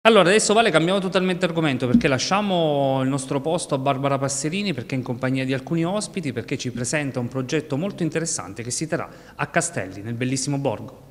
Allora, adesso Vale cambiamo totalmente argomento perché lasciamo il nostro posto a Barbara Passerini perché è in compagnia di alcuni ospiti perché ci presenta un progetto molto interessante che si terrà a Castelli, nel bellissimo borgo.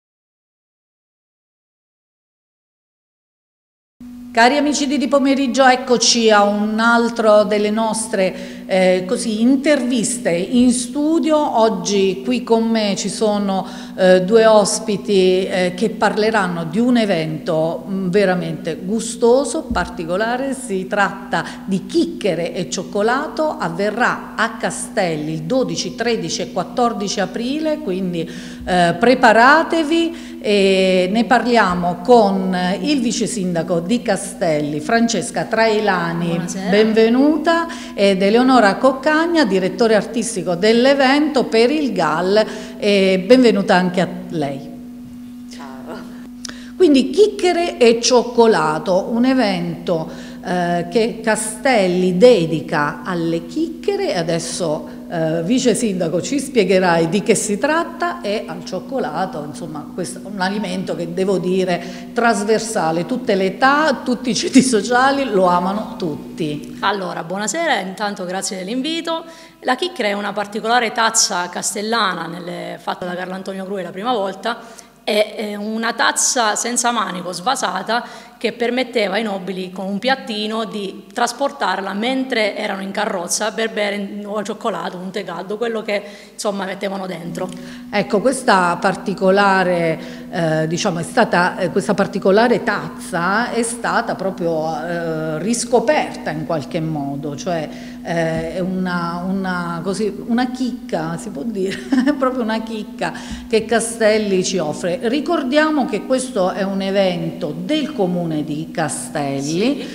Cari amici di Pomeriggio, eccoci a un altro delle nostre interviste in studio. Oggi qui con me ci sono due ospiti che parleranno di un evento veramente gustoso, particolare. Si tratta di Chicchere e Cioccolato, avverrà a Castelli il 12, 13 e 14 aprile, quindi preparatevi. E ne parliamo con il vice sindaco di Castelli, Francesca Trailani. Buonasera. Benvenuta, ed Eleonora Coccagna, direttore artistico dell'evento per il GAL, e benvenuta anche a lei. Ciao. Quindi Chicchere e Cioccolato, un evento che Castelli dedica alle chicchere. Adesso vice sindaco ci spiegherai di che si tratta, e al cioccolato, insomma questo è un alimento che devo dire trasversale, tutte le età, tutti i ceti sociali lo amano tutti. Allora, buonasera, intanto grazie dell'invito. La chicchera è una particolare tazza castellana fatta da Carlo Antonio Grue la prima volta. È una tazza senza manico, svasata, che permetteva ai nobili con un piattino di trasportarla mentre erano in carrozza per bere un nuovo cioccolato, un tè caldo, quello che insomma mettevano dentro. Ecco, questa particolare, questa particolare tazza è stata proprio riscoperta in qualche modo, cioè è una chicca, si può dire, è proprio una chicca che Castelli ci offre. Ricordiamo che questo è un evento del comune di Castelli,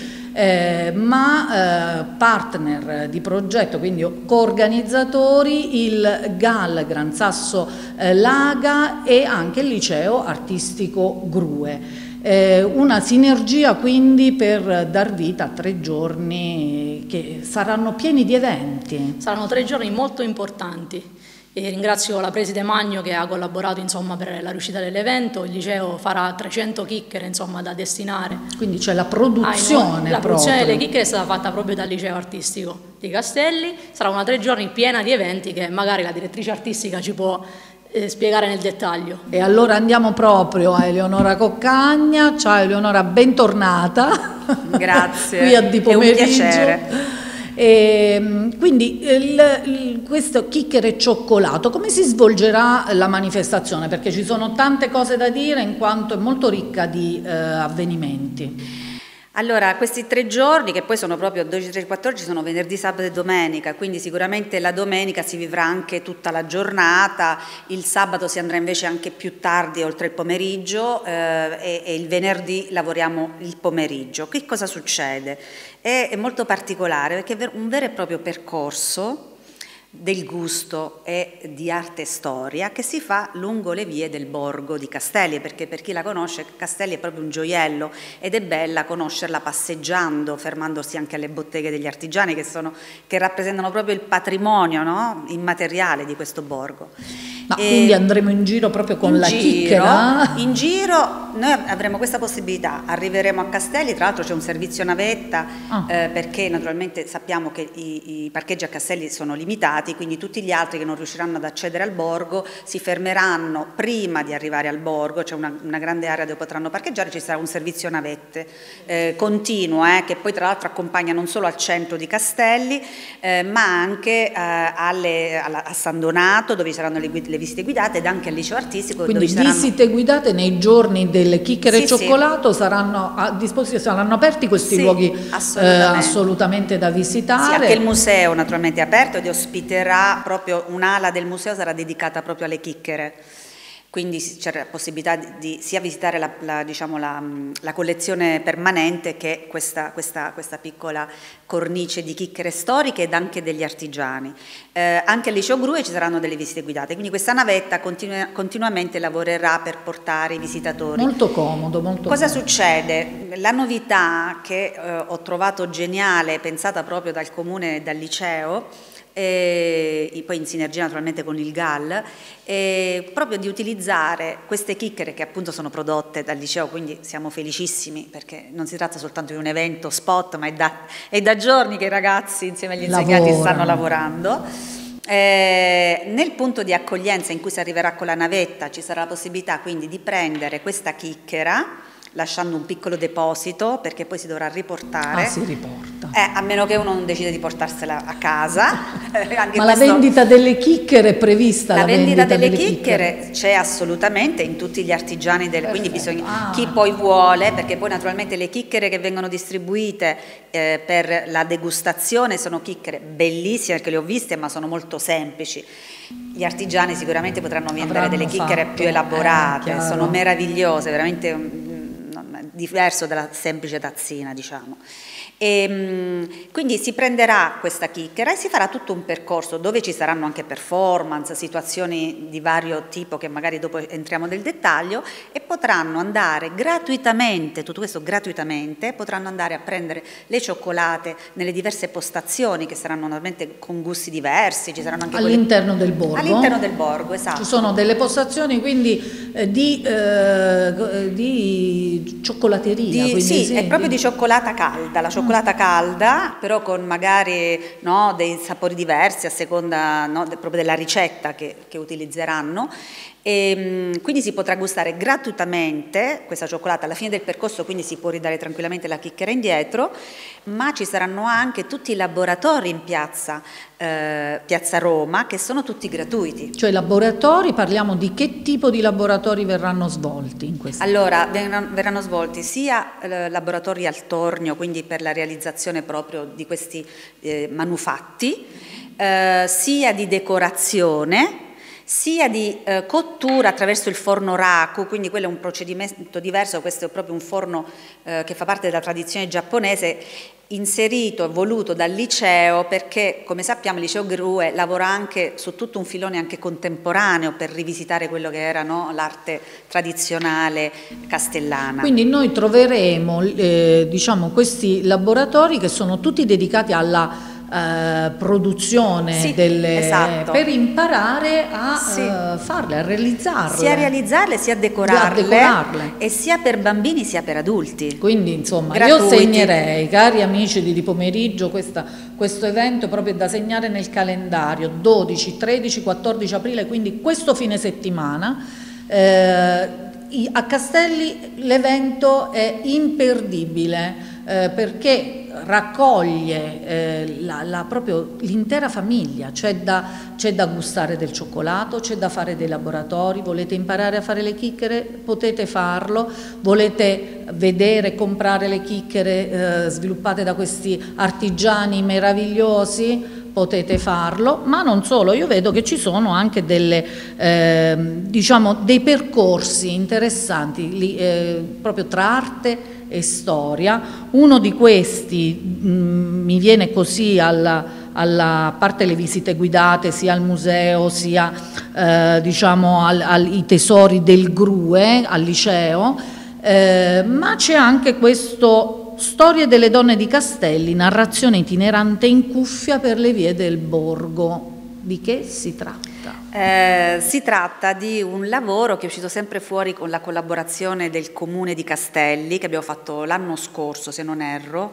ma partner di progetto, quindi coorganizzatori, il GAL Gran Sasso Laga e anche il liceo artistico Grue. Una sinergia quindi per dar vita a 3 giorni che saranno pieni di eventi. Saranno 3 giorni molto importanti. E ringrazio la preside Magno che ha collaborato insomma per la riuscita dell'evento. Il liceo farà 300 chicchere insomma da destinare. Quindi c'è la produzione. La produzione delle chicchere è stata fatta proprio dal liceo artistico di Castelli. Sarà una 3 giorni piena di eventi che magari la direttrice artistica ci può spiegare nel dettaglio. E allora andiamo proprio a Eleonora Coccagna. Ciao Eleonora, bentornata. Grazie. Qui a Di Pomeriggio. È un piacere. Quindi questo Chicchere e Cioccolato, come si svolgerà la manifestazione? Perché ci sono tante cose da dire in quanto è molto ricca di avvenimenti. Allora, questi 3 giorni, che poi sono proprio 12, 13, 14, sono venerdì, sabato e domenica, quindi sicuramente la domenica si vivrà anche tutta la giornata, il sabato si andrà invece anche più tardi, oltre il pomeriggio, e il venerdì lavoriamo il pomeriggio. Che cosa succede? È molto particolare perché è un vero e proprio percorso del gusto e di arte e storia che si fa lungo le vie del borgo di Castelli, perché per chi la conosce Castelli è proprio un gioiello ed è bella conoscerla passeggiando, fermandosi anche alle botteghe degli artigiani che rappresentano proprio il patrimonio, no? Immateriale di questo borgo. Ma quindi andremo in giro proprio con la chicchera? In giro noi avremo questa possibilità, arriveremo a Castelli, tra l'altro c'è un servizio navetta, perché naturalmente sappiamo che i parcheggi a Castelli sono limitati, quindi tutti gli altri che non riusciranno ad accedere al borgo si fermeranno prima di arrivare al borgo, c'è una grande area dove potranno parcheggiare, ci sarà un servizio navette continuo, che poi tra l'altro accompagna non solo al centro di Castelli, ma anche a San Donato, dove ci saranno le visite guidate, ed anche al liceo artistico. Quindi visite guidate nei giorni delle chicchere e cioccolato saranno a disposizione, saranno aperti questi luoghi assolutamente da visitare. Sì, anche il museo naturalmente è aperto ed ospiterà proprio un'ala del museo, sarà dedicata proprio alle chicchere. Quindi c'è la possibilità di sia visitare la collezione permanente che questa piccola cornice di chicchere storiche ed anche degli artigiani. Anche al liceo Grue ci saranno delle visite guidate, quindi questa navetta continuamente lavorerà per portare i visitatori. Molto comodo, Cosa succede? La novità che ho trovato geniale, pensata proprio dal comune e dal liceo, poi in sinergia naturalmente con il GAL, proprio di utilizzare queste chicchere che appunto sono prodotte dal liceo, quindi siamo felicissimi perché non si tratta soltanto di un evento spot, ma è da giorni che i ragazzi insieme agli insegnanti stanno lavorando. Nel punto di accoglienza in cui si arriverà con la navetta ci sarà la possibilità quindi di prendere questa chicchera lasciando un piccolo deposito perché poi si dovrà riportare. Si riporta. A meno che uno non decide di portarsela a casa. Ma la vendita delle chicchere è prevista? La vendita delle chicchere c'è assolutamente in tutti gli artigiani, quindi bisogna, chi poi vuole, perché poi naturalmente le chicchere che vengono distribuite per la degustazione sono chicchere bellissime, perché le ho viste, ma sono molto semplici. Gli artigiani sicuramente potranno vendere delle chicchere più elaborate, sono meravigliose, veramente diverso dalla semplice tazzina, diciamo. Quindi si prenderà questa chicchera e si farà tutto un percorso dove ci saranno anche performance, situazioni di vario tipo che magari dopo entriamo nel dettaglio, e potranno andare gratuitamente, tutto questo gratuitamente, potranno andare a prendere le cioccolate nelle diverse postazioni che saranno normalmente con gusti diversi, ci saranno anche all'interno del borgo. All'interno del borgo, esatto. Ci sono delle postazioni quindi di cioccolateria. Sì, è proprio di cioccolata calda, la cioccolata calda, però con magari dei sapori diversi a seconda proprio della ricetta che utilizzeranno. E quindi si potrà gustare gratuitamente questa cioccolata alla fine del percorso, quindi si può ridare tranquillamente la chicchera indietro, ma ci saranno anche tutti i laboratori in piazza Roma che sono tutti gratuiti. Cioè laboratori, parliamo di che tipo di laboratori verranno svolti in questo? Allora, verranno svolti sia laboratori al tornio, quindi per la realizzazione proprio di questi manufatti, sia di decorazione, sia di cottura attraverso il forno raku, quindi quello è un procedimento diverso, questo è proprio un forno che fa parte della tradizione giapponese, inserito e voluto dal liceo perché, come sappiamo, il liceo Grue lavora anche su tutto un filone anche contemporaneo per rivisitare quello che era l'arte tradizionale castellana. Quindi noi troveremo diciamo questi laboratori che sono tutti dedicati alla produzione esatto. per imparare a farle, a realizzarle. Sia a realizzarle sia a decorarle, e sia per bambini sia per adulti. Quindi insomma gratuiti. Io segnerei, cari amici di Pomeriggio, questo evento è proprio da segnare nel calendario, 12, 13, 14 aprile, quindi questo fine settimana. A Castelli l'evento è imperdibile perché raccoglie proprio l'intera famiglia, c'è da gustare del cioccolato, c'è da fare dei laboratori, volete imparare a fare le chicchere, potete farlo, volete vedere, comprare le chicchere sviluppate da questi artigiani meravigliosi, potete farlo, ma non solo, io vedo che ci sono anche diciamo dei percorsi interessanti proprio tra arte e storia. Uno di questi mi viene così alla parte delle visite guidate sia al museo sia diciamo ai tesori del Grue al liceo, ma c'è anche questo Storie delle donne di Castelli, narrazione itinerante in cuffia per le vie del borgo. Di che si tratta? Si tratta di un lavoro che è uscito sempre fuori con la collaborazione del Comune di Castelli, che abbiamo fatto l'anno scorso, se non erro,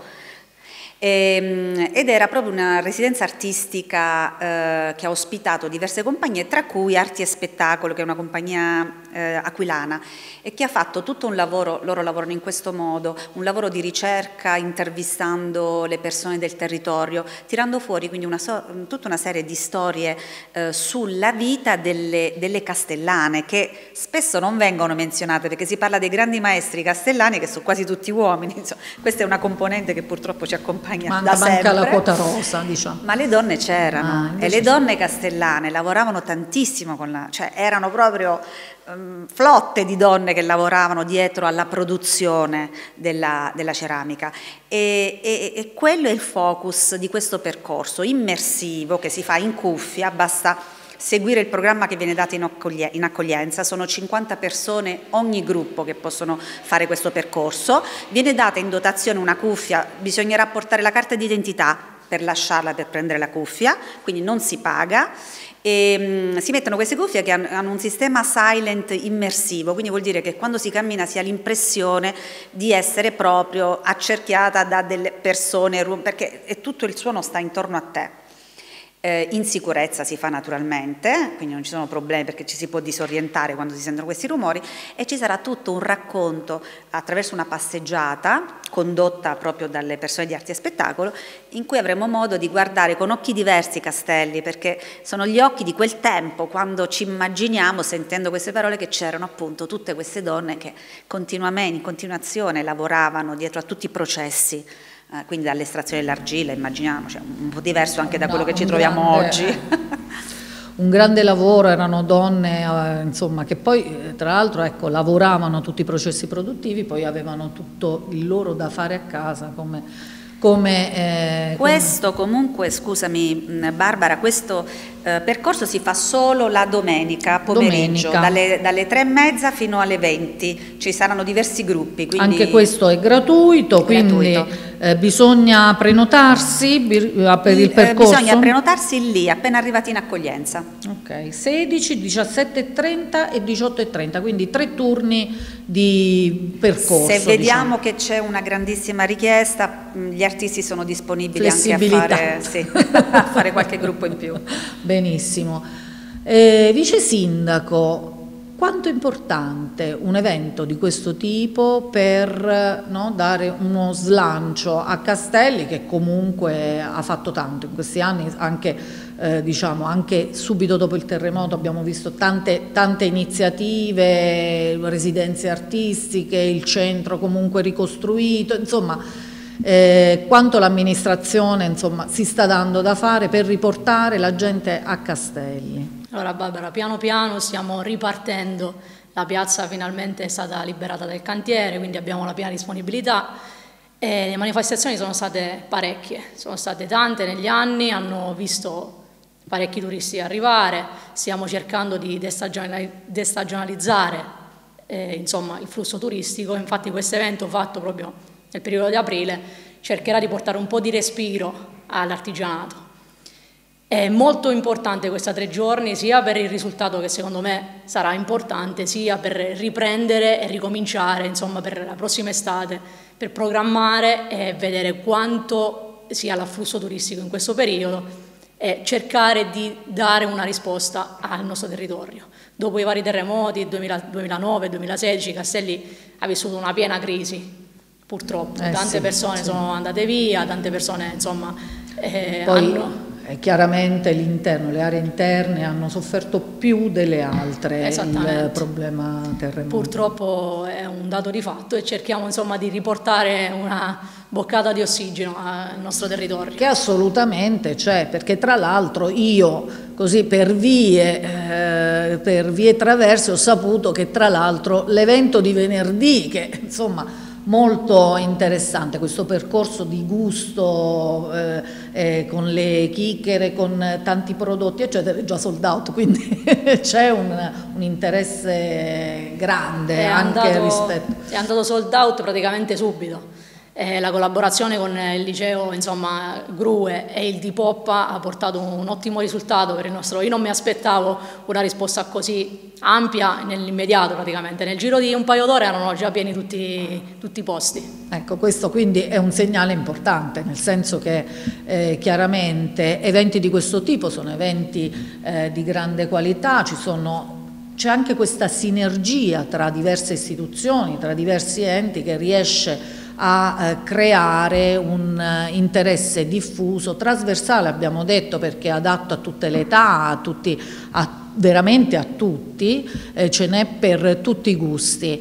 ed era proprio una residenza artistica che ha ospitato diverse compagnie, tra cui Arti e Spettacolo, che è una compagnia aquilana, e che ha fatto tutto un lavoro, loro lavorano in questo modo, un lavoro di ricerca intervistando le persone del territorio, tirando fuori quindi tutta una serie di storie sulla vita delle castellane, che spesso non vengono menzionate perché si parla dei grandi maestri castellani che sono quasi tutti uomini, insomma, questa è una componente che purtroppo ci accompagna da sempre. Manca la quota rosa, diciamo. Ma le donne c'erano e le donne castellane lavoravano tantissimo cioè erano proprio flotte di donne che lavoravano dietro alla produzione della ceramica e quello è il focus di questo percorso immersivo che si fa in cuffia, basta seguire il programma che viene dato in accoglienza, sono 50 persone ogni gruppo che possono fare questo percorso, viene data in dotazione una cuffia, bisognerà portare la carta d'identità per lasciarla per prendere la cuffia, quindi non si paga. E si mettono queste cuffie che hanno un sistema silent immersivo, quindi vuol dire che quando si cammina si ha l'impressione di essere proprio accerchiata da delle persone, perché tutto il suono sta intorno a te. In sicurezza si fa naturalmente, quindi non ci sono problemi perché ci si può disorientare quando si sentono questi rumori, e ci sarà tutto un racconto attraverso una passeggiata condotta proprio dalle persone di arti e spettacolo, in cui avremo modo di guardare con occhi diversi Castelli, perché sono gli occhi di quel tempo, quando ci immaginiamo, sentendo queste parole, che c'erano appunto tutte queste donne che continuamente, in continuazione lavoravano dietro a tutti i processi. Quindi dall'estrazione dell'argilla, immaginiamo, cioè un po' diverso anche da quello che ci troviamo oggi. Un grande lavoro, erano donne insomma, che poi tra l'altro ecco, lavoravano tutti i processi produttivi, poi avevano tutto il loro da fare a casa questo comunque, scusami Barbara, questo percorso si fa solo la domenica pomeriggio, dalle 3:30 fino alle 20, ci saranno diversi gruppi. Quindi anche questo è gratuito, quindi bisogna prenotarsi per il percorso? Bisogna prenotarsi lì, appena arrivati in accoglienza. Ok, 16, 17:30 e 18:30, quindi 3 turni di percorso. Se vediamo che c'è una grandissima richiesta, gli artisti sono disponibili anche a fare qualche gruppo in più. Benissimo. Vice Sindaco, quanto è importante un evento di questo tipo per dare uno slancio a Castelli, che comunque ha fatto tanto in questi anni, anche diciamo anche subito dopo il terremoto abbiamo visto tante iniziative, residenze artistiche, il centro comunque ricostruito, insomma quanto l'amministrazione si sta dando da fare per riportare la gente a Castelli? Allora Barbara, piano piano stiamo ripartendo, la piazza finalmente è stata liberata dal cantiere, quindi abbiamo la piena disponibilità. E le manifestazioni sono state parecchie, sono state tante negli anni, hanno visto parecchi turisti arrivare, stiamo cercando di destagionalizzare insomma, il flusso turistico, infatti questo evento fatto proprio nel periodo di aprile cercherà di portare un po' di respiro all'artigianato. È molto importante questa 3 giorni sia per il risultato che secondo me sarà importante, sia per riprendere e ricominciare insomma per la prossima estate, per programmare e vedere quanto sia l'afflusso turistico in questo periodo e cercare di dare una risposta al nostro territorio. Dopo i vari terremoti 2009-2016 Castelli ha vissuto una piena crisi, purtroppo, tante persone sono andate via, tante persone insomma chiaramente le aree interne hanno sofferto più delle altre il problema terremoto. Purtroppo è un dato di fatto e cerchiamo insomma di riportare una boccata di ossigeno al nostro territorio. Che assolutamente c'è, perché tra l'altro io così per vie traverse ho saputo che tra l'altro l'evento di venerdì, che insomma molto interessante, questo percorso di gusto con le chichere, con tanti prodotti eccetera, è già sold out, quindi c'è un interesse grande rispetto. È andato sold out praticamente subito. La collaborazione con il liceo Grue e il Dipoppa ha portato un ottimo risultato per il nostro. Io non mi aspettavo una risposta così ampia nell'immediato, praticamente nel giro di un paio d'ore erano già pieni tutti i posti. Ecco, questo quindi è un segnale importante, nel senso che chiaramente eventi di questo tipo sono eventi di grande qualità, c'è anche questa sinergia tra diverse istituzioni, tra diversi enti, che riesce a creare un interesse diffuso, trasversale abbiamo detto, perché è adatto a tutte le età, veramente a tutti, ce n'è per tutti i gusti.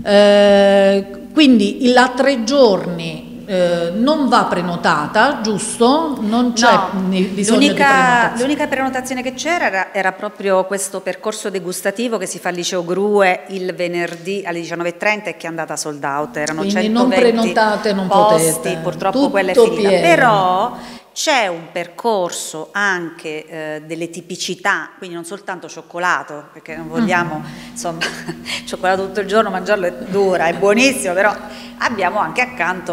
Quindi la 3 giorni non va prenotata, giusto? Non c'è bisogno di prenotazione. L'unica prenotazione che c'era era proprio questo percorso degustativo che si fa al liceo Grue il venerdì alle 19:30 e che è andata sold out. Erano quindi 120 non prenotate, non posti, potete. purtroppo tutto quella è finita. pieno. Però c'è un percorso anche delle tipicità, quindi non soltanto cioccolato, perché non vogliamo insomma cioccolato tutto il giorno, mangiarlo è dura, è buonissimo, però abbiamo anche accanto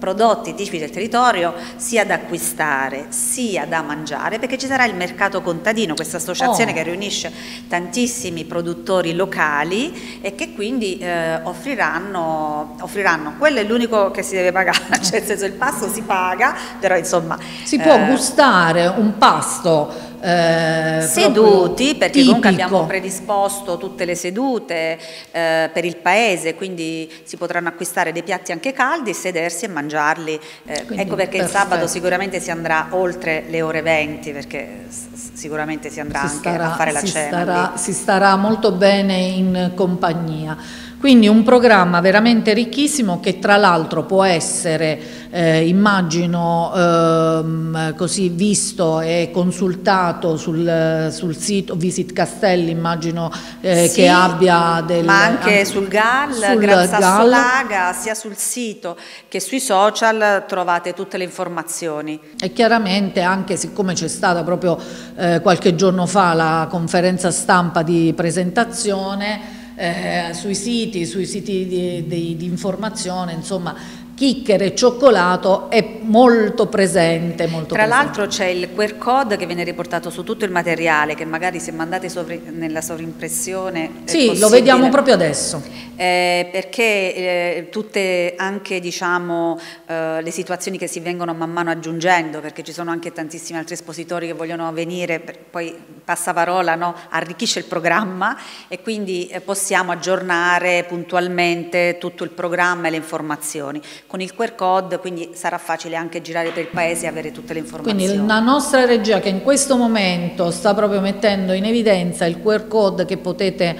prodotti tipici del territorio sia da acquistare sia da mangiare, perché ci sarà il mercato contadino, questa associazione che riunisce tantissimi produttori locali e che quindi offriranno, quello è l'unico che si deve pagare, cioè nel senso il pasto si paga, però insomma si può gustare un pasto seduti, perché tipico. Comunque abbiamo predisposto tutte le sedute per il paese, quindi si potranno acquistare dei piatti anche caldi, sedersi e mangiarli, ecco perché il sabato sicuramente si andrà oltre le ore 20, perché sicuramente si andrà a fare la cena. Si starà molto bene in compagnia. Quindi un programma veramente ricchissimo che tra l'altro può essere, immagino, così visto e consultato sul sito Visit Castelli, immagino sì, che abbia ma anche sul GAL, Gran Sasso Laga, sia sul sito che sui social trovate tutte le informazioni. E chiaramente anche siccome c'è stata proprio qualche giorno fa la conferenza stampa di presentazione, sui siti di informazione, insomma, chicchere e cioccolato è molto presente. Tra l'altro c'è il QR code che viene riportato su tutto il materiale, che magari se mandate nella sovrimpressione sì, lo vediamo proprio adesso. Perché tutte anche diciamo le situazioni che si vengono man mano aggiungendo, perché ci sono anche tantissimi altri espositori che vogliono venire, poi passaparola, no? Arricchisce il programma e quindi possiamo aggiornare puntualmente tutto il programma e le informazioni. Con il QR code quindi sarà facile anche girare per il paese e avere tutte le informazioni. Quindi la nostra regia che in questo momento sta proprio mettendo in evidenza il QR code che potete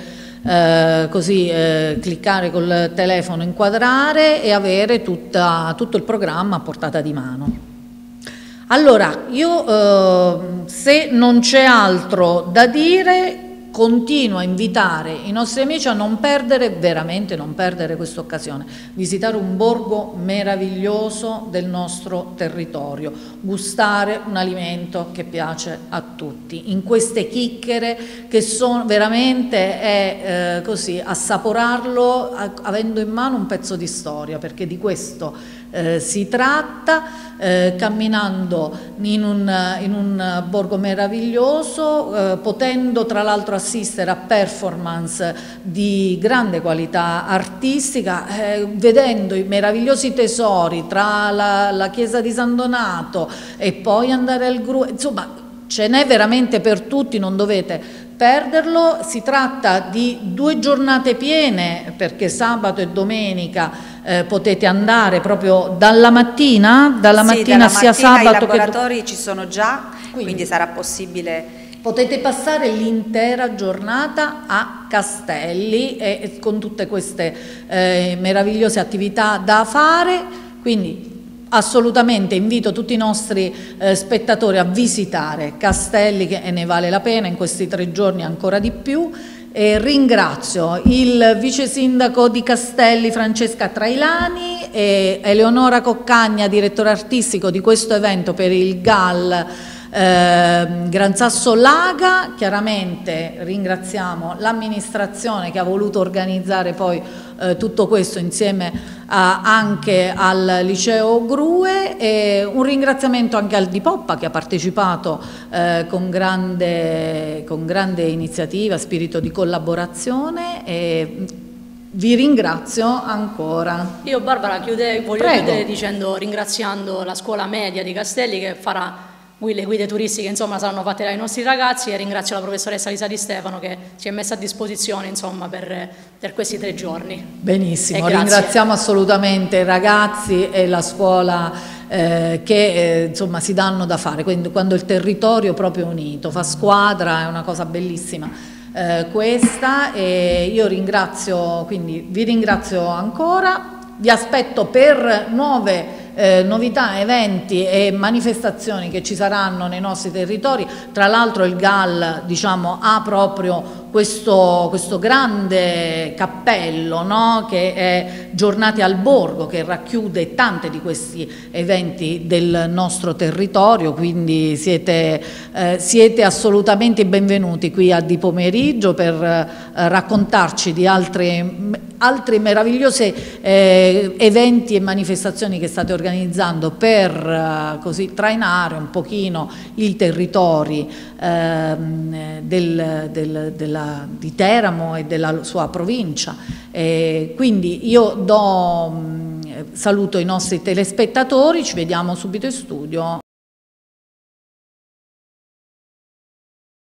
cliccare col telefono, inquadrare e avere tutto il programma a portata di mano. Allora, io se non c'è altro da dire, continuo a invitare i nostri amici a non perdere, veramente non perdere questa occasione, visitare un borgo meraviglioso del nostro territorio, gustare un alimento che piace a tutti, in queste chicchere che sono veramente così, assaporarlo avendo in mano un pezzo di storia, perché di questo si tratta, camminando in un borgo meraviglioso, potendo tra l'altro assistere a performance di grande qualità artistica, vedendo i meravigliosi tesori tra la chiesa di San Donato e poi andare al Gru, insomma ce n'è veramente per tutti, non dovete perderlo. Si tratta di 2 giornate piene, perché sabato e domenica potete andare proprio dalla mattina sia sabato i laboratori ci sono già, quindi sarà possibile. Potete passare l'intera giornata a Castelli e con tutte queste meravigliose attività da fare, quindi assolutamente invito tutti i nostri spettatori a visitare Castelli, che ne vale la pena in questi 3 giorni ancora di più. E ringrazio il vice sindaco di Castelli Francesca Trailani e Eleonora Coccagna, direttore artistico di questo evento per il GAL Gran Sasso Laga. Chiaramente ringraziamo l'amministrazione che ha voluto organizzare poi tutto questo insieme anche al liceo Grue, e un ringraziamento anche al Di Poppa che ha partecipato con grande iniziativa, spirito di collaborazione, e vi ringrazio ancora. Io Barbara voglio chiudere ringraziando la scuola media di Castelli che farà le guide turistiche, insomma, saranno fatte dai nostri ragazzi, e ringrazio la professoressa Lisa Di Stefano che ci è messa a disposizione, insomma, per questi 3 giorni. Benissimo, ringraziamo assolutamente i ragazzi e la scuola che insomma si danno da fare, quindi quando il territorio proprio unito fa squadra è una cosa bellissima questa, e io vi ringrazio ancora, vi aspetto per nuove novità, eventi e manifestazioni che ci saranno nei nostri territori. Tra l'altro il GAL ha proprio questo grande cappello, no? Che è Giornate al Borgo, che racchiude tanti di questi eventi del nostro territorio, quindi siete assolutamente benvenuti qui a Di Pomeriggio per raccontarci di altri meravigliosi eventi e manifestazioni che state organizzando per così trainare un pochino i territori di Teramo e della sua provincia. Quindi io saluto i nostri telespettatori, ci vediamo subito in studio